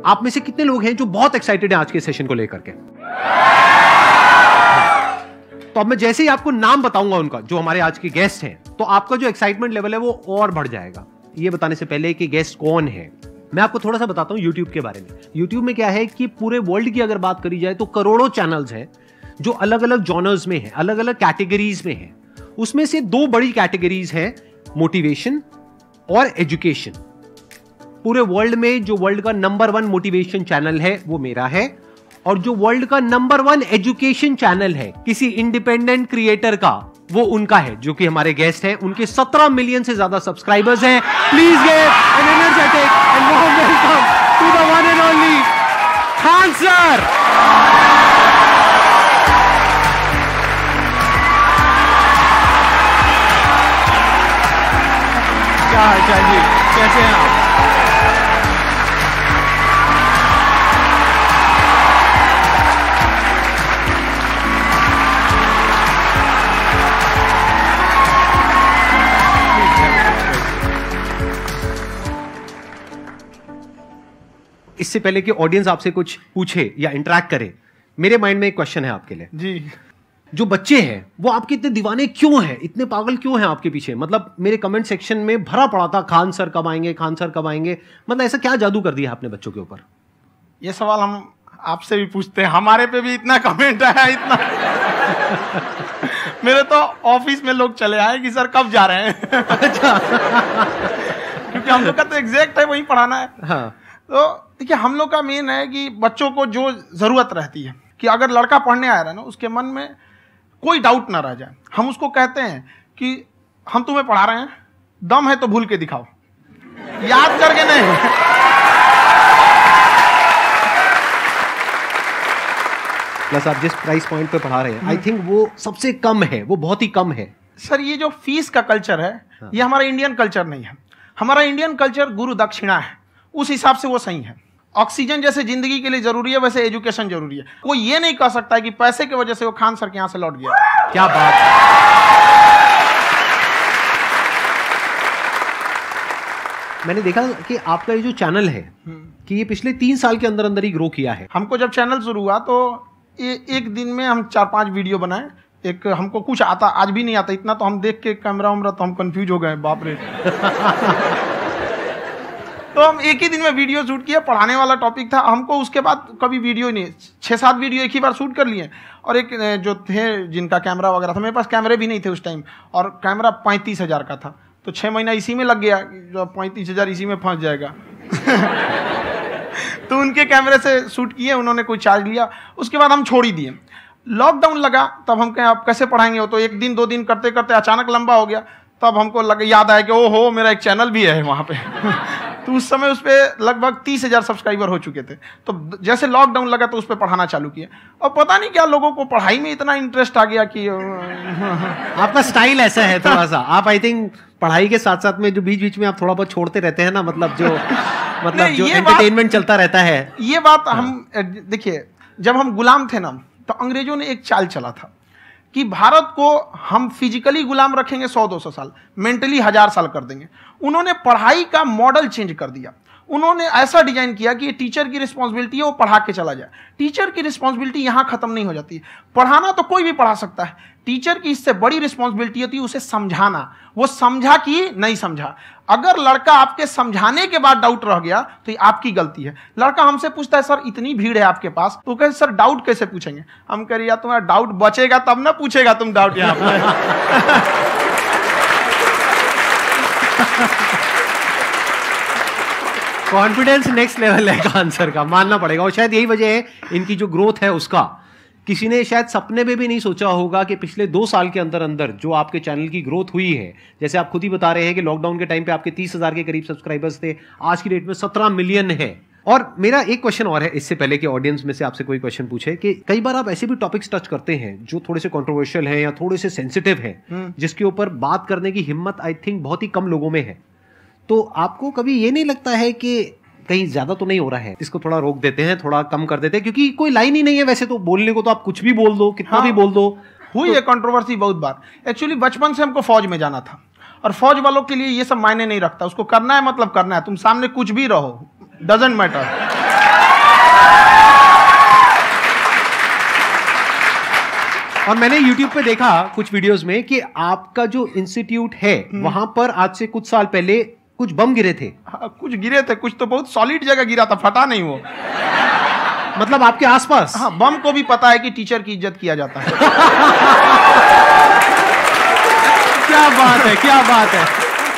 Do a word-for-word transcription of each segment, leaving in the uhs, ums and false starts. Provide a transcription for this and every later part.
आप में से कितने लोग हैं जो बहुत एक्साइटेड हैं आज के सेशन को लेकर के? तो अब मैं जैसे ही आपको नाम बताऊंगा उनका, जो हमारे आज के गेस्ट हैं, तो आपका जो एक्साइटमेंट लेवल है वो और बढ़ जाएगा। ये बताने से पहले कि गेस्ट कौन है, मैं आपको थोड़ा सा बताता हूं यूट्यूब के बारे में। यूट्यूब में क्या है कि पूरे वर्ल्ड की अगर बात करी जाए तो करोड़ों चैनल्स हैं जो अलग अलग जॉनर्स में हैं, अलग अलग कैटेगरीज में हैं। उसमें से दो बड़ी कैटेगरीज हैं, मोटिवेशन और एजुकेशन। पूरे वर्ल्ड में जो वर्ल्ड का नंबर वन मोटिवेशन चैनल है वो मेरा है, और जो वर्ल्ड का नंबर वन एजुकेशन चैनल है किसी इंडिपेंडेंट क्रिएटर का, वो उनका है, जो कि हमारे गेस्ट हैं। उनके सत्रह मिलियन से ज्यादा सब्सक्राइबर्स हैं। Please give an energetic and warm welcome to the one and only Khan sir. क्या हाल चाल जी, कैसे हैं आप? इससे पहले कि ऑडियंस आपसे कुछ पूछे या इंटरेक्ट करे, मेरे माइंड में एक क्वेश्चन है आपके लिए जी। जो बच्चे हैं वो आपके इतने दीवाने क्यों हैं, इतने पागल क्यों हैं आपके पीछे? मतलब मेरे कमेंट सेक्शन में भरा पड़ा था, खान सर कब आएंगे, खान सर कब आएंगे। मतलब ऐसा क्या जादू कर दिया आपने बच्चों के ऊपर? ये सवाल हम आपसे भी पूछते हैं, हमारे पे भी इतना कमेंट आया, इतना मेरे तो ऑफिस में लोग चले आए कि सर कब जा रहे हैं। अच्छा। क्योंकि हम लोग का तो एग्जैक्ट है वही पढ़ाना है। हाँ। तो देखिए, हम लोग का मेन है कि बच्चों को जो जरूरत रहती है कि अगर लड़का पढ़ने आया रहा ना, उसके मन में कोई डाउट ना रह जाए। हम उसको कहते हैं कि हम तुम्हें पढ़ा रहे हैं, दम है तो भूल के दिखाओ, याद करके नहीं। प्लस आप जिस प्राइस पॉइंट पे पढ़ा रहे हैं, आई थिंक वो सबसे कम है, वो बहुत ही कम है। सर ये जो फीस का कल्चर है, हाँ। ये हमारा इंडियन कल्चर नहीं है। हमारा इंडियन कल्चर गुरु दक्षिणा है, उस हिसाब से वो सही है। ऑक्सीजन जैसे जिंदगी के लिए जरूरी है, वैसे एजुकेशन जरूरी है। कोई ये नहीं कह सकता है कि पैसे की वजह से वो खान सर के यहां से लौट गया। क्या बात है। मैंने देखा कि आपका ये जो चैनल है कि ये पिछले तीन साल के अंदर अंदर ही ग्रो किया है। हमको जब चैनल शुरू हुआ तो ये एक दिन में हम चार पांच वीडियो बनाए। एक हमको कुछ आता, आज भी नहीं आता इतना, तो हम देख के कैमरा उमरा तो हम कंफ्यूज हो गए, बाप रे। तो हम एक ही दिन में वीडियो शूट किया, पढ़ाने वाला टॉपिक था हमको। उसके बाद कभी वीडियो नहीं, छः सात वीडियो एक ही बार शूट कर लिए। और एक जो थे जिनका कैमरा वगैरह था, मेरे पास कैमरे भी नहीं थे उस टाइम, और कैमरा पैंतीस हज़ार का था। तो छः महीना इसी में लग गया, जो पैंतीस हज़ार इसी में फंस जाएगा। तो उनके कैमरे से शूट किए, उन्होंने कोई चार्ज लिया। उसके बाद हम छोड़ ही दिए। लॉकडाउन लगा, तब हम कहें आप कैसे पढ़ाएंगे? वो तो एक दिन दो दिन करते करते अचानक लंबा हो गया। तब हमको लग याद आया कि ओ हो, मेरा एक चैनल भी है वहाँ पे। तो उस समय उस पर लगभग तीस हजार सब्सक्राइबर हो चुके थे। तो जैसे लॉकडाउन लगा तो उस पर पढ़ाना चालू किया, और पता नहीं क्या लोगों को पढ़ाई में इतना इंटरेस्ट आ गया कि आपका स्टाइल ऐसा है थोड़ा सा। आप आई थिंक पढ़ाई के साथ साथ में जो बीच बीच में आप थोड़ा बहुत छोड़ते रहते हैं ना, मतलब जो मतलब जो एंटरटेनमेंट चलता रहता है। ये बात हम देखिए, जब हम गुलाम थे ना, तो अंग्रेजों ने एक चाल चला था कि भारत को हम फिजिकली गुलाम रखेंगे सौ दो सौ साल, मेंटली हजार साल कर देंगे। उन्होंने पढ़ाई का मॉडल चेंज कर दिया। उन्होंने ऐसा डिजाइन किया कि ये टीचर की रिस्पॉन्सिबिलिटी है, वो पढ़ा के चला जाए। टीचर की रिस्पॉन्सिबिलिटी यहाँ खत्म नहीं हो जाती। पढ़ाना तो कोई भी पढ़ा सकता है, टीचर की इससे बड़ी रिस्पॉन्सिबिलिटी होती है उसे समझाना। वो समझा कि नहीं समझा। अगर लड़का आपके समझाने के बाद डाउट रह गया तो ये आपकी गलती है। लड़का हमसे पूछता है सर इतनी भीड़ है आपके पास, तो कहे सर डाउट कैसे पूछेंगे? हम कह रहे यार तुम्हारा डाउट बचेगा तब ना पूछेगा तुम डाउट यहाँ पे। कॉन्फिडेंस नेक्स्ट लेवल है खान सर का, मानना पड़ेगा। और शायद यही वजह है इनकी जो ग्रोथ है उसका। किसी ने शायद सपने में भी नहीं सोचा होगा कि पिछले दो साल के अंदर अंदर जो आपके चैनल की ग्रोथ हुई है, जैसे आप खुद ही बता रहे हैं कि लॉकडाउन के टाइम पे आपके तीस हजार के करीब सब्सक्राइबर्स थे, आज की डेट में सत्रह मिलियन है। और मेरा एक क्वेश्चन और है, इससे पहले कि ऑडियंस में से आपसे कोई क्वेश्चन पूछे, कि कई बार आप ऐसे भी टॉपिक्स टच करते हैं जो थोड़े से कंट्रोवर्शियल हैं या थोड़े से सेंसिटिव हैं, जिसके ऊपर बात करने की हिम्मत आई थिंक बहुत ही कम लोगों में है। तो आपको कभी ये नहीं लगता है कि कहीं ज्यादा तो नहीं हो रहा है, इसको थोड़ा रोक देते हैं, थोड़ा कम कर देते हैं? क्योंकि कोई लाइन ही नहीं है वैसे तो बोलने को, तो आप कुछ भी बोल दो, कितना हाँ, भी बोल दो। हुई है कंट्रोवर्सी बहुत बार। एक्चुअली बचपन से हमको फौज में जाना था, और फौज वालों के लिए ये सब मायने नहीं रखता। उसको करना है मतलब करना है, तुम सामने कुछ भी रहो, डजंट मैटर। और मैंने YouTube पे देखा कुछ वीडियोस में कि आपका जो इंस्टीट्यूट है वहां पर आज से कुछ साल पहले कुछ बम गिरे थे। हाँ, कुछ गिरे थे, कुछ तो बहुत सॉलिड जगह गिरा था, फटा नहीं वो। मतलब आपके आसपास? हाँ, बम को भी पता है कि टीचर की इज्जत किया जाता है। क्या बात है, क्या बात है।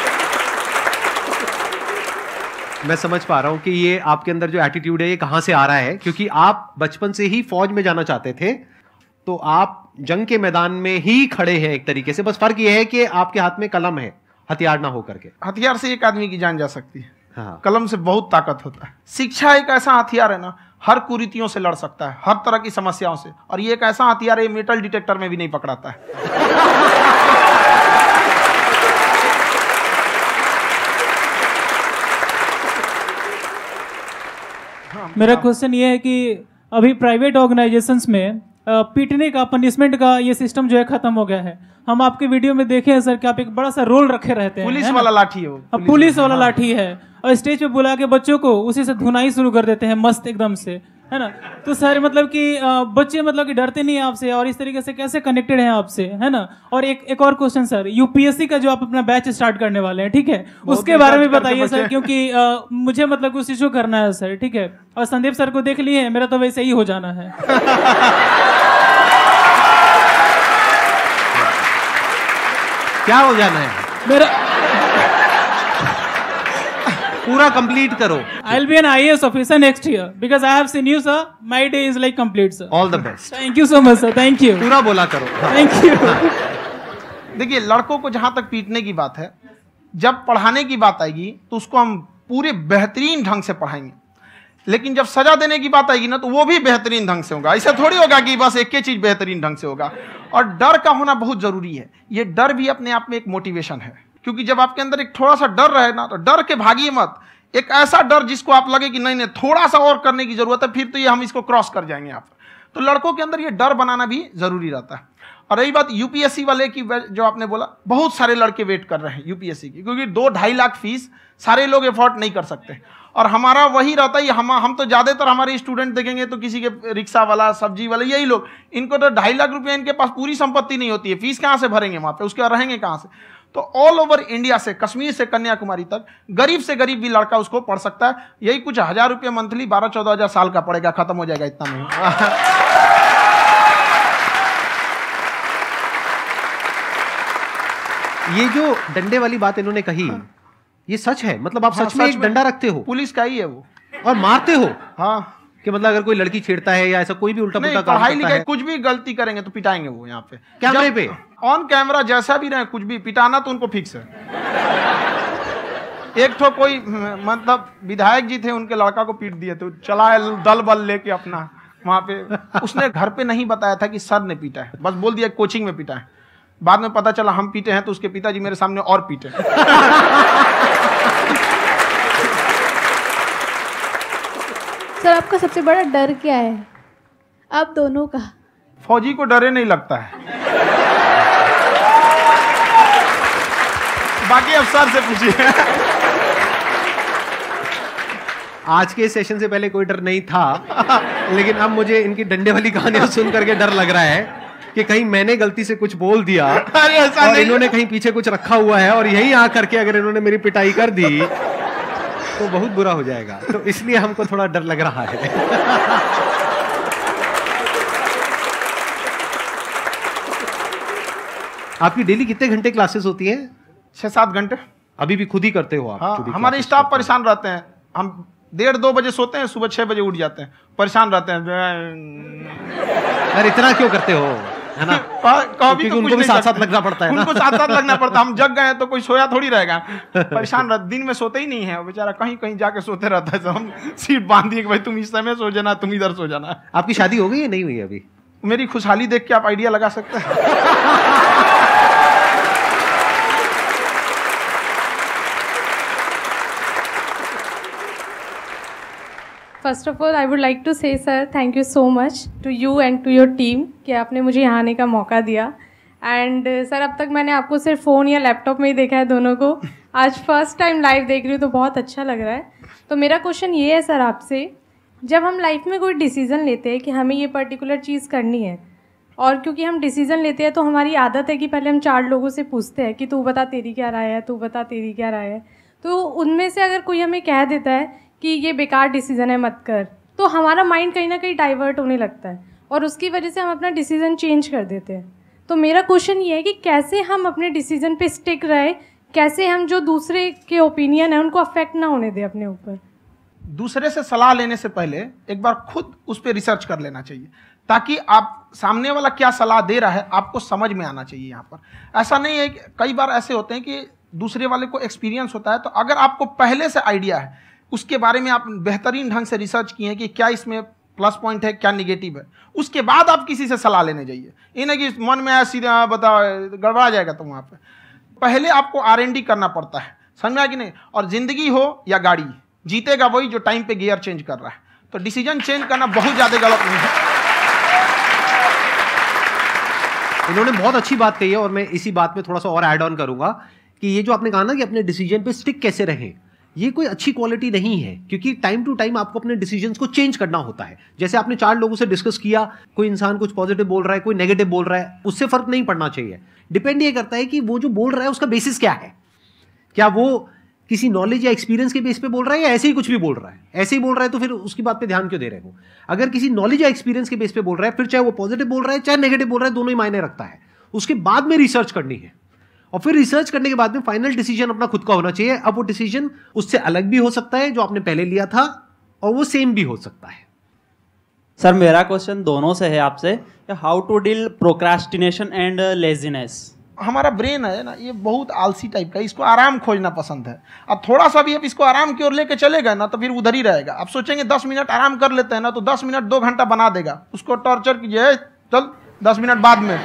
मैं समझ पा रहा हूं कि ये आपके अंदर जो एटीट्यूड है ये कहां से आ रहा है, क्योंकि आप बचपन से ही फौज में जाना चाहते थे, तो आप जंग के मैदान में ही खड़े हैं एक तरीके से। बस फर्क ये है कि आपके हाथ में कलम है, हथियार ना हो करके। हथियार से एक आदमी की जान जा सकती है, हाँ। कलम से बहुत ताकत होता है। शिक्षा एक ऐसा हथियार है ना, हर कुरीतियों से लड़ सकता है, हर तरह की समस्याओं से। और ये एक ऐसा हथियार है, मेटल डिटेक्टर में भी नहीं पकड़ाता है। मेरा क्वेश्चन ये है कि अभी प्राइवेट ऑर्गेनाइजेशंस में पीटने का, पनिशमेंट का ये सिस्टम जो है खत्म हो गया है। हम आपके वीडियो में देखे हैं सर कि आप एक बड़ा सा रोल रखे रहते हैं, पुलिस वाला लाठी है वो, पुलिस, पुलिस वाला लाठी है, और स्टेज पे बुला के बच्चों को उसी से धुनाई शुरू कर देते हैं मस्त एकदम से, है ना। तो सर मतलब कि बच्चे मतलब कि डरते नहीं है आपसे, और इस तरीके से कैसे कनेक्टेड हैं आपसे, है ना। और एक एक और क्वेश्चन सर, यूपीएससी का जो आप अपना बैच स्टार्ट करने वाले हैं, ठीक है, उसके बारे में बताइए सर, क्योंकि आ, मुझे मतलब कुछ इशू करना है सर, ठीक है। और संदीप सर को देख लिए, मेरा तो वैसे ही हो जाना है। क्या हो जाना है? मेरा पूरा कंप्लीट करो। I'll be an I A S officer next year because I have seen you, sir. My day is like complete, sir. All the best. Thank you so much, sir. Thank you. पूरा बोला करो। Thank you. देखिए, लड़कों को जहां तक पीटने की बात है, जब पढ़ाने की बात आएगी तो उसको हम पूरे बेहतरीन ढंग से पढ़ाएंगे। लेकिन जब सजा देने की बात आएगी ना, तो वो भी बेहतरीन ढंग से होगा। ऐसा थोड़ी होगा कि बस एक ही चीज बेहतरीन ढंग से होगा। और डर का होना बहुत जरूरी है। ये डर भी अपने आप में एक मोटिवेशन है, क्योंकि जब आपके अंदर एक थोड़ा सा डर रहे ना, तो डर के भागिए मत। एक ऐसा डर जिसको आप लगे कि नहीं नहीं थोड़ा सा और करने की जरूरत है, फिर तो ये हम इसको क्रॉस कर जाएंगे आप। तो लड़कों के अंदर ये डर बनाना भी जरूरी रहता है। और रही बात यूपीएससी वाले की, जो आपने बोला, बहुत सारे लड़के वेट कर रहे हैं यूपीएससी की, क्योंकि दो ढाई लाख फीस सारे लोग एफोर्ड नहीं कर सकते। और हमारा वही रहता है, हम हम तो ज्यादातर हमारे स्टूडेंट देखेंगे तो किसी के रिक्शा वाला, सब्जी वाला, यही लोग, इनको तो ढाई लाख रुपया इनके पास पूरी संपत्ति नहीं होती है, फीस कहाँ से भरेंगे वहां पे, उसके बाद रहेंगे कहाँ से। तो ऑल ओवर इंडिया से, कश्मीर से कन्याकुमारी तक, गरीब से गरीब भी लड़का उसको पढ़ सकता है। यही कुछ हजार रुपये मंथली, बारह चौदह हजार साल का पड़ेगा, खत्म हो जाएगा इतना में। ये जो डंडे वाली बात इन्होंने कही, ये सच है? मतलब आप हाँ, सच में एक डंडा रखते हो? पुलिस का ही है वो। और मारते हो? हाँ, कि मतलब अगर कोई लड़की छेड़ता है या ऐसा कोई भी उल्टा पुल्टा काम पढ़ाई करता लिखाई है, कुछ भी गलती करेंगे तो पिटाएंगे वो। यहाँ पे कैमरे पे ऑन कैमरा जैसा भी रहे, कुछ भी पिटाना तो उनको फिक्स है। एक तो कोई मतलब विधायक जी थे, उनके लड़का को पीट दिए, तो चला दल बल लेके अपना वहां पे। उसने घर पे नहीं बताया था कि सर ने पीटा है, बस बोल दिया कोचिंग में पीटा है। बाद में पता चला हम पीटे हैं, तो उसके पिताजी मेरे सामने और पीटे। सर, आपका सबसे बड़ा डर क्या है आप दोनों का? फौजी को डरे नहीं लगता है। बाकी अफसर से पूछिए। आज के सेशन से पहले कोई डर नहीं था, लेकिन अब मुझे इनकी डंडे वाली कहानियां सुन करके डर लग रहा है कि कहीं मैंने गलती से कुछ बोल दिया और इन्होंने कहीं पीछे कुछ रखा हुआ है, और यही आ करके अगर इन्होंने मेरी पिटाई कर दी तो बहुत बुरा हो जाएगा। तो इसलिए हमको थोड़ा डर लग रहा है। आपकी डेली कितने घंटे क्लासेस होती हैं? छह सात घंटे। अभी भी खुद ही करते हो आप? हाँ, हमारे स्टाफ परेशान रहते हैं। हम डेढ़ दो बजे सोते हैं, सुबह छह बजे उठ जाते हैं, परेशान रहते हैं। यार इतना क्यों करते हो, है ना? कभी तो उनको भी साथ साथ लगना पड़ता है ना? उनको साथ साथ लगना पड़ता है। हम जग गए तो कोई सोया थोड़ी रहेगा, परेशान रहते। दिन में सोते ही नहीं है बेचारा, कहीं कहीं जाके सोते रहता है। हम सीट बांध दिए कि भाई तुम इस समय सो जाना, तुम इधर सो जाना। आपकी शादी हो गई है? नहीं हुई है अभी? मेरी खुशहाली देख के आप आइडिया लगा सकते हैं। First of all I would like to say sir thank you so much to you and to your team कि आपने मुझे यहाँ आने का मौका दिया। एंड सर uh, अब तक मैंने आपको सिर्फ फ़ोन या लैपटॉप में ही देखा है दोनों को, आज फर्स्ट टाइम लाइव देख रही हूँ तो बहुत अच्छा लग रहा है। तो मेरा क्वेश्चन ये है सर आपसे जब हम लाइफ में कोई डिसीज़न लेते हैं कि हमें ये पर्टिकुलर चीज़ करनी है, और क्योंकि हम डिसीज़न लेते हैं तो हमारी आदत है कि पहले हम चार लोगों से पूछते हैं कि तू बता तेरी क्या राय है, तू बता तेरी क्या राय है। तो उनमें से अगर कोई हमें कह देता है कि ये बेकार डिसीज़न है मत कर, तो हमारा माइंड कहीं ना कहीं डाइवर्ट होने लगता है और उसकी वजह से हम अपना डिसीज़न चेंज कर देते हैं। तो मेरा क्वेश्चन ये है कि कैसे हम अपने डिसीज़न पे स्टिक रहे, कैसे हम जो दूसरे के ओपिनियन है उनको अफेक्ट ना होने दें अपने ऊपर। दूसरे से सलाह लेने से पहले एक बार खुद उस पर रिसर्च कर लेना चाहिए, ताकि आप सामने वाला क्या सलाह दे रहा है आपको समझ में आना चाहिए। यहाँ पर ऐसा नहीं है कि कई बार ऐसे होते हैं कि दूसरे वाले को एक्सपीरियंस होता है, तो अगर आपको पहले से आइडिया है, उसके बारे में आप बेहतरीन ढंग से रिसर्च किए हैं कि क्या इसमें प्लस पॉइंट है क्या निगेटिव है, उसके बाद आप किसी से सलाह लेने जाइए। ये नहीं कि मन में आया सीधा बताओ, गड़बड़ा जाएगा। तो वहाँ पे पहले आपको आर एन डी करना पड़ता है, समझ में आया कि नहीं। और जिंदगी हो या गाड़ी, जीतेगा वही जो टाइम पे गियर चेंज कर रहा है। तो डिसीजन चेंज करना बहुत ज़्यादा गलत नहीं है। इन्होंने बहुत अच्छी बात कही है और मैं इसी बात में थोड़ा सा और ऐड ऑन करूंगा कि ये जो आपने कहा ना कि अपने डिसीजन पे स्टिक कैसे रहें, ये कोई अच्छी क्वालिटी नहीं है, क्योंकि टाइम टू टाइम आपको अपने डिसीजंस को चेंज करना होता है। जैसे आपने चार लोगों से डिस्कस किया, कोई इंसान कुछ पॉजिटिव बोल रहा है, कोई नेगेटिव बोल रहा है, उससे फर्क नहीं पड़ना चाहिए। डिपेंड ये करता है कि वो जो बोल रहा है उसका बेसिस क्या है। क्या वो किसी नॉलेज या एक्सपीरियंस के बेस पे बोल रहा है या ऐसे ही कुछ भी बोल रहा है? ऐसे ही बोल रहा है तो फिर उसकी बात पे ध्यान क्यों दे रहे हो? अगर किसी नॉलेज या एक्सपीरियंस के बेस पे बोल रहा है, फिर चाहे वो पॉजिटिव बोल रहा है चाहे नेगेटिव बोल रहा है, दोनों ही मायने रखता है। उसके बाद में रिसर्च करनी है और फिर रिसर्च करने के बाद में फाइनल डिसीजन अपना खुद का होना चाहिए। अब वो डिसीजन उससे अलग भी हो सकता है जो आपने पहले लिया था, और वो सेम भी हो सकता है। सर मेरा क्वेश्चन दोनों से है आपसे, how to deal procrastination and laziness. हमारा ब्रेन है ना, ये बहुत आलसी टाइप का, इसको आराम खोजना पसंद है। अब थोड़ा सा भी अब इसको आराम की ओर लेके चलेगा ना तो फिर उधर ही रहेगा। आप सोचेंगे दस मिनट आराम कर लेते हैं ना, तो दस मिनट दो घंटा बना देगा। उसको टॉर्चर कीजिए, चल दस मिनट बाद में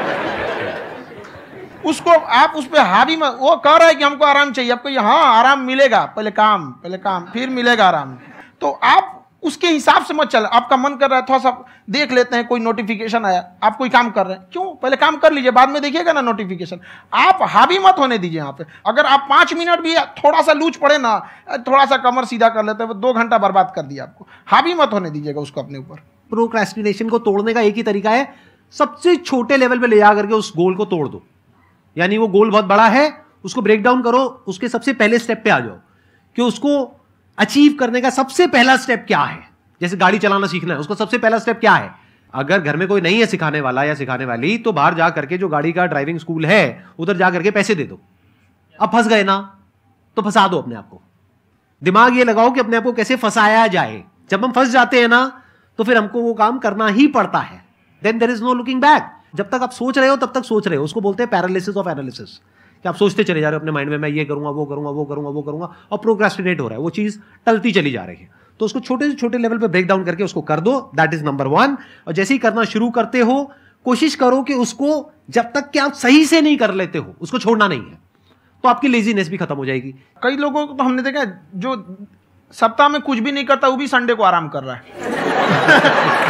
उसको आप उस पर हावी में, वो कह रहा है कि हमको आराम चाहिए, आपको हाँ आराम मिलेगा, पहले काम पहले काम फिर मिलेगा आराम। तो आप उसके हिसाब से मत चल। आपका मन कर रहा है थोड़ा सा देख लेते हैं, कोई नोटिफिकेशन आया, आप कोई काम कर रहे हैं, क्यों पहले काम कर लीजिए, बाद में देखिएगा ना नोटिफिकेशन। आप हावी मत होने दीजिए यहाँ पे। अगर आप पाँच मिनट भी थोड़ा सा लूज पड़े ना, थोड़ा सा कमर सीधा कर लेते हैं, दो घंटा बर्बाद कर दिया आपको। हावी मत होने दीजिएगा उसको अपने ऊपर। प्रोक्रेस्टिनेशन को तोड़ने का एक ही तरीका है, सबसे छोटे लेवल पे ले जा करके उस गोल को तोड़ दो। यानी वो गोल बहुत बड़ा है, उसको ब्रेक डाउन करो, उसके सबसे पहले स्टेप पे आ जाओ कि उसको अचीव करने का सबसे पहला स्टेप क्या है। जैसे गाड़ी चलाना सीखना है, उसका सबसे पहला स्टेप क्या है। अगर घर में कोई नहीं है सिखाने वाला या सिखाने वाली, तो बाहर जा करके जो गाड़ी का ड्राइविंग स्कूल है उधर जा करके पैसे दे दो। अब फंस गए ना तो फंसा दो अपने आप को। दिमाग ये लगाओ कि अपने आप को कैसे फंसाया जाए। जब हम फंस जाते हैं ना तो फिर हमको वो काम करना ही पड़ता है। Then there is no looking back. जब तक आप सोच रहे हो तब तक सोच रहे हो, उसको बोलते हैं पैरालिसिस ऑफ एनालिसिस, कि आप सोचते चले जा रहे हो अपने माइंड में, मैं ये करूंगा वो करूंगा वो करूंगा वो करूंगा, और प्रोक्रेस्टिनेट हो रहा है, वो चीज टलती चली जा रही है। तो उसको छोटे से छोटे लेवल पे ब्रेक डाउन करके उसको कर दो, दैट इज नंबर वन। और जैसे ही करना शुरू करते हो, कोशिश करो कि उसको जब तक कि आप सही से नहीं कर लेते हो उसको छोड़ना नहीं है, तो आपकी लेजीनेस भी खत्म हो जाएगी। कई लोगों को तो हमने देखा जो सप्ताह में कुछ भी नहीं करता, वो भी संडे को आराम कर रहा है।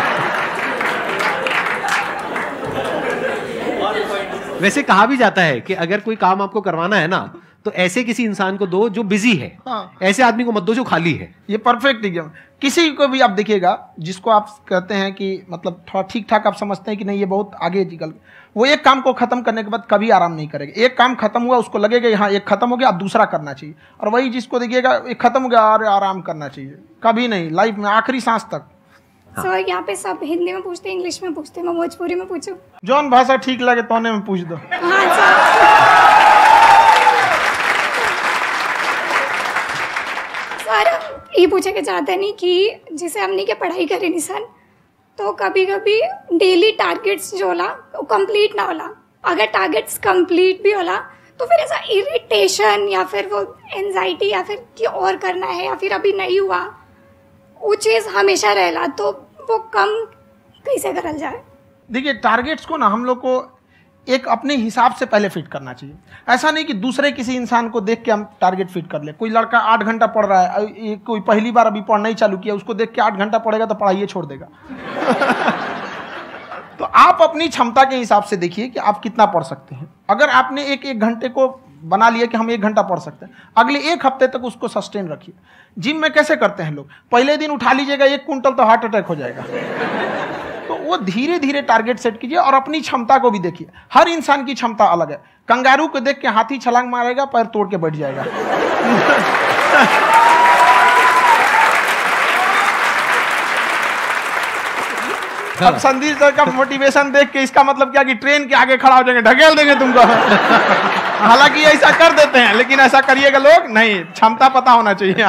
वैसे कहा भी जाता है कि अगर कोई काम आपको करवाना है ना तो ऐसे किसी इंसान को दो जो बिजी है। हाँ। ऐसे आदमी को मत दो जो खाली है। ये परफेक्ट एग्जाम। किसी को भी आप देखिएगा जिसको आप कहते हैं कि मतलब थोड़ा ठीक ठाक आप समझते हैं कि नहीं ये बहुत आगे निकल, वो एक काम को खत्म करने के बाद कभी आराम नहीं करेगा। एक काम खत्म हुआ उसको लगेगा हाँ एक खत्म हो गया, अब दूसरा करना चाहिए। और वही जिसको देखिएगा एक खत्म हो गया और आराम करना चाहिए, कभी नहीं, लाइफ में आखिरी सांस तक। सर so, यहाँ पे सब हिंदी में पूछते हैं, इंग्लिश में पूछते हैं, मैं भोजपुरी में पूछूं? जौन भाषा ठीक लगे तोने में पूछ दो। हाँ सर। सर ये पूछे के चाहते नहीं कि जैसे हमने के पढ़ाई करे नहीं सर, तो कभी कभी डेली टारगेट्स जो होला वो कंप्लीट ना होला। अगर टारगेट्स कंप्लीट भी होला तो फिर ऐसा इरिटेशन या फिर वो एंजाइटी या फिर कि और करना है या फिर अभी नहीं हुआ, वो चीज़ हमेशा रहेला, तो वो कम कैसे करल जाए? देखिए टारगेट्स को ना हम लोग को एक अपने हिसाब से पहले फिट करना चाहिए। ऐसा नहीं कि दूसरे किसी इंसान को देख के हम टारगेट फिट कर ले। कोई लड़का आठ घंटा पढ़ रहा है, कोई पहली बार अभी पढ़ना ही चालू किया, उसको देख के आठ घंटा पढ़ेगा तो पढ़ाइए छोड़ देगा। तो आप अपनी क्षमता के हिसाब से देखिए कि आप कितना पढ़ सकते हैं। अगर आपने एक एक घंटे को बना लिए कि हम एक घंटा पढ़ सकते हैं, अगले एक हफ्ते तक उसको सस्टेन रखिए। जिम में कैसे करते हैं लोग, पहले दिन उठा लीजिएगा एक कुंटल तो हार्ट अटैक हो जाएगा। तो वो धीरे धीरे टारगेट सेट कीजिए और अपनी क्षमता को भी देखिए। हर इंसान की क्षमता अलग है। कंगारू को देख के हाथी छलांग मारेगा, पैर तोड़ के बैठ जाएगा। अब संदीप सर का मोटिवेशन देख के इसका मतलब क्या कि ट्रेन के आगे खड़ा हो जाएंगे, ढकेल देंगे तुमको। हालांकि ऐसा कर देते हैं, लेकिन ऐसा करिएगा लोग नहीं, क्षमता पता होना चाहिए।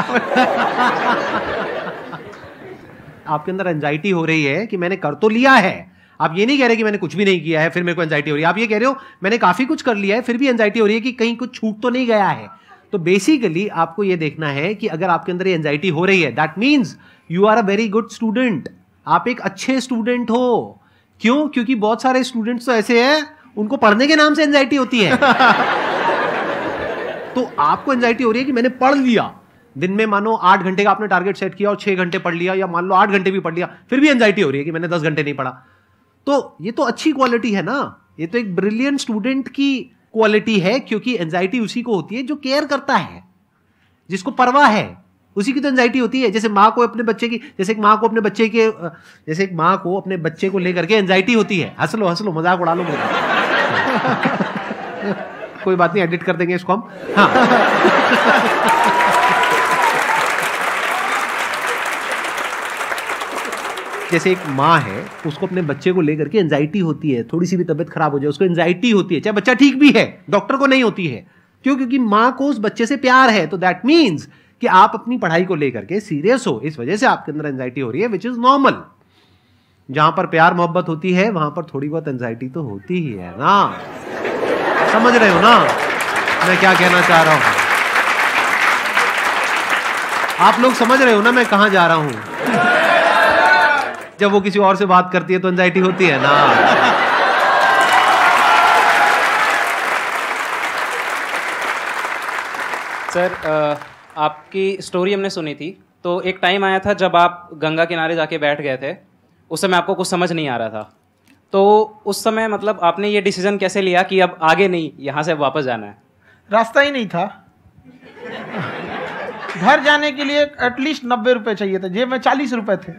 आपके अंदर एंजाइटी हो रही है कि मैंने कर तो लिया है, आप ये नहीं कह रहे कि मैंने कुछ भी नहीं किया है फिर मेरे को एंजाइटी हो रही है, आप ये कह रहे हो मैंने काफी कुछ कर लिया है फिर भी एंजाइटी हो रही है कि कहीं कुछ छूट तो नहीं गया है। तो बेसिकली आपको ये देखना है कि अगर आपके अंदर ये एंजाइटी हो रही है, that means you are a very good student, आप एक अच्छे स्टूडेंट हो। क्यों? क्योंकि बहुत सारे स्टूडेंट्स तो ऐसे हैं उनको पढ़ने के नाम से एंजाइटी होती है। तो आपको एंजाइटी हो रही है कि मैंने पढ़ लिया, दिन में मानो आठ घंटे का आपने टारगेट सेट किया और छह घंटे पढ़ लिया, या मान लो आठ घंटे भी पढ़ लिया, फिर भी एंजाइटी हो रही है कि मैंने दस घंटे नहीं पढ़ा। तो ये तो अच्छी क्वालिटी है ना, ये तो एक ब्रिलियंट स्टूडेंट की क्वालिटी है, क्योंकि एंजाइटी उसी को होती है जो केयर करता है, जिसको परवाह है, उसी की तो एंजाइटी होती है। जैसे माँ को अपने बच्चे की, जैसे एक माँ को अपने बच्चे के, जैसे एक माँ को अपने बच्चे को लेकर के एंजाइटी होती है। हंस लो हंस लो, मजाक उड़ा लो मेरा। कोई बात नहीं, एडिट कर देंगे इसको हम। हाँ। जैसे एक माँ है, उसको अपने बच्चे को लेकर के एंजाइटी होती है, थोड़ी सी भी तबीयत खराब हो जाए उसको एंजाइटी होती है, चाहे बच्चा ठीक भी है, डॉक्टर को नहीं होती है। क्यों? क्योंकि माँ को उस बच्चे से प्यार है। तो दैट मीन्स कि आप अपनी पढ़ाई को लेकर के सीरियस हो, इस वजह से आपके अंदर एंजाइटी हो रही है, विच इज नॉर्मल। जहां पर प्यार मोहब्बत होती है वहां पर थोड़ी बहुत एंजाइटी तो होती ही है ना। समझ रहे हो ना मैं क्या कहना चाह रहा हूं? आप लोग समझ रहे हो ना मैं कहां जा रहा हूं? जब वो किसी और से बात करती है तो एंजाइटी होती है ना। सर, आपकी स्टोरी हमने सुनी थी, तो एक टाइम आया था जब आप गंगा किनारे जाके बैठ गए थे, उस समय आपको कुछ समझ नहीं आ रहा था। तो उस समय मतलब आपने ये डिसीजन कैसे लिया कि अब आगे नहीं, यहाँ से वापस जाना है? रास्ता ही नहीं था। घर जाने के लिए एटलीस्ट नब्बे रुपए चाहिए थे, जेब में चालीस रुपए थे,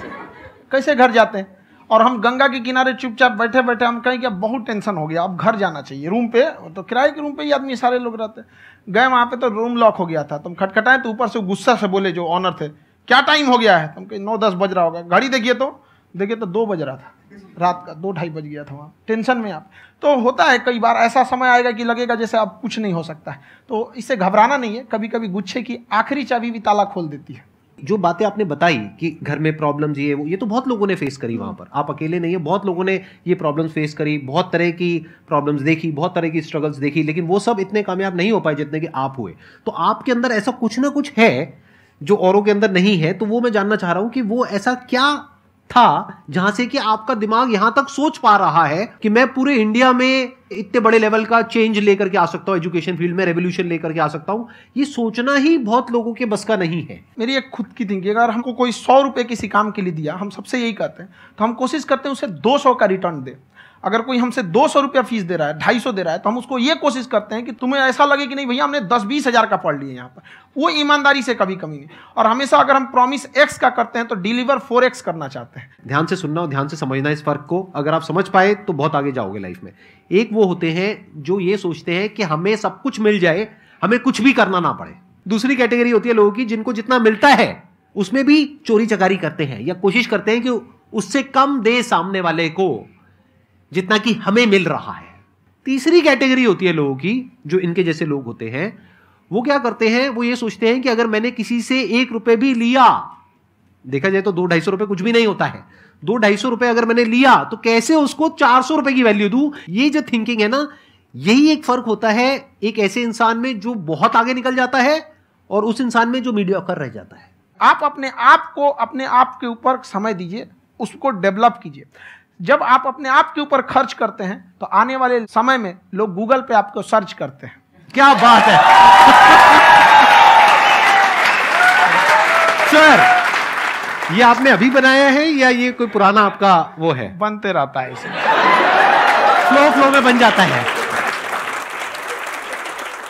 कैसे घर जाते हैं? और हम गंगा के किनारे चुपचाप बैठे बैठे हम कहें कि अब बहुत टेंशन हो गया, अब घर जाना चाहिए। रूम पे तो किराए के रूम पे ही आदमी सारे लोग रहते, गए वहाँ पे तो रूम लॉक हो गया था। तुम खटखटाए तो ऊपर से गुस्सा से बोले जो ऑनर थे, क्या टाइम हो गया है? तुम कहीं नौ दस बज रहा होगा, घड़ी देखिए तो देखिए तो दो बज रहा था, रात का दो ढाई बज गया था वहाँ। टेंशन में आप तो होता है, कई बार ऐसा समय आएगा कि लगेगा जैसे अब कुछ नहीं हो सकता है। तो इससे घबराना नहीं है, कभी कभी गुच्छे की आखिरी चाबी भी ताला खोल देती है। जो बातें आपने बताई कि घर में प्रॉब्लम्स ये वो, ये तो बहुत लोगों ने फेस करी वहां पर, आप अकेले नहीं है, बहुत लोगों ने ये प्रॉब्लम्स फेस करी, बहुत तरह की प्रॉब्लम्स देखी, बहुत तरह की स्ट्रगल्स देखी, लेकिन वो सब इतने कामयाब नहीं हो पाए जितने कि आप हुए। तो आपके अंदर ऐसा कुछ ना कुछ है जो औरों के अंदर नहीं है। तो वो मैं जानना चाह रहा हूं कि वो ऐसा क्या था जहां से कि आपका दिमाग यहां तक सोच पा रहा है कि मैं पूरे इंडिया में इतने बड़े लेवल का चेंज लेकर के आ सकता हूं, एजुकेशन फील्ड में रेवोल्यूशन लेकर के आ सकता हूं। ये सोचना ही बहुत लोगों के बस का नहीं है। मेरी एक खुद की थिंकिंग, अगर हमको कोई सौ रुपए किसी काम के लिए दिया, हम सबसे यही कहते हैं, तो हम कोशिश करते हैं उसे दो सौ का रिटर्न दे। अगर कोई हमसे दो सौ रुपया फीस दे रहा है, ढाई सौ दे रहा है, तो हम उसको ये कोशिश करते हैं कि तुम्हें ऐसा लगे कि नहीं भैया हमने दस बीस हजार का पढ़ लिया यहाँ पर। वो ईमानदारी से कभी कमी नहीं। और हमेशा अगर हम प्रॉमिस एक्स का करते हैं तो डिलीवर फोर एक्स करना चाहते हैं। ध्यान से सुनना और ध्यान से समझना इस फर्क को, अगर आप समझ पाए तो बहुत आगे जाओगे लाइफ में। एक वो होते हैं जो ये सोचते हैं कि हमें सब कुछ मिल जाए, हमें कुछ भी करना ना पड़े। दूसरी कैटेगरी होती है लोगों की जिनको जितना मिलता है उसमें भी चोरी चकारी करते हैं या कोशिश करते हैं कि उससे कम दे सामने वाले को जितना कि हमें मिल रहा है। तीसरी कैटेगरी होती है लोगों की जो इनके जैसे लोग होते हैं, वो क्या करते हैं, वो ये सोचते हैं कि अगर मैंने किसी से एक रुपए भी लिया, देखा जाए तो दो ढाई सौ रुपए कुछ भी नहीं होता है, दो ढाई सौ रुपए अगर मैंने लिया तो कैसे उसको चार सौ रुपए की वैल्यू दूं। ये जो थिंकिंग है ना, यही एक फर्क होता है एक ऐसे इंसान में जो बहुत आगे निकल जाता है और उस इंसान में जो मीडियोकर रह जाता है। आप अपने आप को अपने आप के ऊपर समय दीजिए, उसको डेवलप कीजिए। जब आप अपने आप के ऊपर खर्च करते हैं तो आने वाले समय में लोग गूगल पे आपको सर्च करते हैं। क्या बात है सर, ये आपने अभी बनाया है या ये कोई पुराना आपका वो है? बनते रहता है इसे, फ्लो फ्लो में बन जाता है।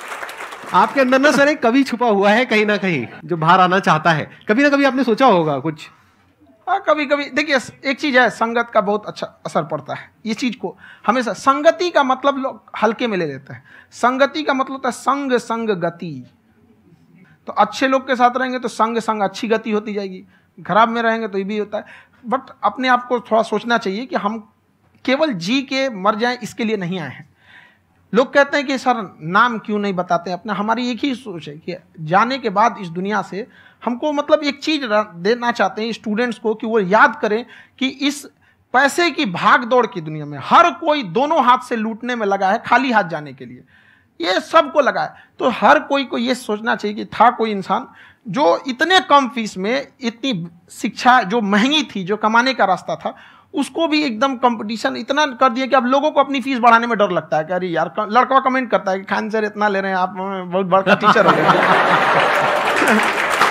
आपके अंदर ना सर एक कवि छुपा हुआ है कहीं ना कहीं जो बाहर आना चाहता है। कभी ना कभी आपने सोचा होगा कुछ? हाँ, कभी कभी देखिए, एक चीज है, संगत का बहुत अच्छा असर पड़ता है। ये चीज को हमेशा, संगति का मतलब लोग हल्के में ले लेते हैं। संगति का मतलब होता है संग संग गति। तो अच्छे लोग के साथ रहेंगे तो संग संग अच्छी गति होती जाएगी, खराब में रहेंगे तो ये भी होता है। बट अपने आप को थोड़ा सोचना चाहिए कि हम केवल जी के मर जाएं इसके लिए नहीं आए हैं। लोग कहते हैं कि सर नाम क्यों नहीं बताते अपना। हमारी एक ही सोच है कि जाने के बाद इस दुनिया से हमको मतलब एक चीज देना चाहते हैं स्टूडेंट्स को, कि वो याद करें कि इस पैसे की भाग दौड़ की दुनिया में हर कोई दोनों हाथ से लूटने में लगा है, खाली हाथ जाने के लिए ये सबको लगा है। तो हर कोई को ये सोचना चाहिए कि था कोई इंसान जो इतने कम फीस में इतनी शिक्षा जो महंगी थी, जो कमाने का रास्ता था, उसको भी एकदम कंपटीशन इतना कर दिया कि अब लोगों को अपनी फीस बढ़ाने में डर लगता है कि अरे यार, लड़का कमेंट करता है कि खान सर इतना ले रहे हैं, आप बहुत बड़ा टीचर हो गए।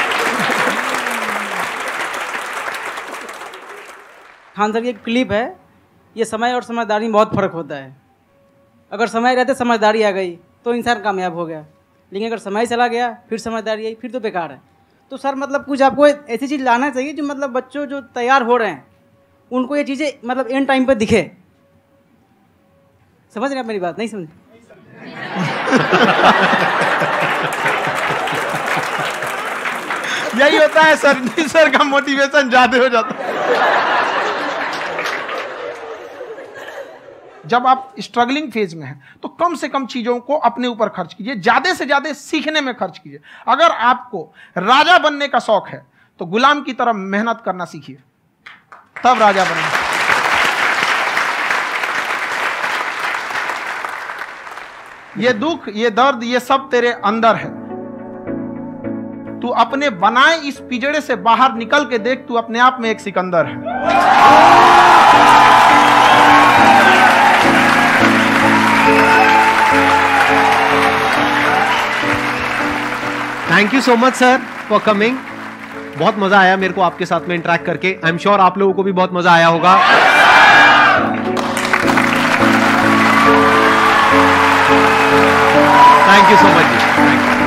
खान सर की एक क्लिप है, ये समय और समझदारी में बहुत फर्क होता है। अगर समय रहते समझदारी आ गई तो इंसान कामयाब हो गया, लेकिन अगर समय चला गया फिर समझदारी आई फिर तो बेकार है। तो सर मतलब कुछ आपको ऐसी चीज़ लाना चाहिए जो मतलब बच्चों जो तैयार हो रहे हैं उनको ये चीज़ें मतलब एंड टाइम पर दिखे। समझ रहे आप मेरी बात? नहीं समझ? यही होता है सर, सर का मोटिवेशन ज्यादा हो जाता है। जब आप स्ट्रगलिंग फेज में हैं तो कम से कम चीजों को अपने ऊपर खर्च कीजिए, ज्यादा से ज्यादा सीखने में खर्च कीजिए। अगर आपको राजा बनने का शौक है तो गुलाम की तरह मेहनत करना सीखिए, तब राजा बनेंगे। ये दुख, ये दर्द, ये सब तेरे अंदर है। तू अपने बनाए इस पिजड़े से बाहर निकल के देख, तू अपने आप में एक सिकंदर है। Thank you so much sir for coming. बहुत मजा आया मेरे को आपके साथ में इंटरेक्ट करके। आई एम श्योर आप लोगों को भी बहुत मजा आया होगा। Thank you so much ji.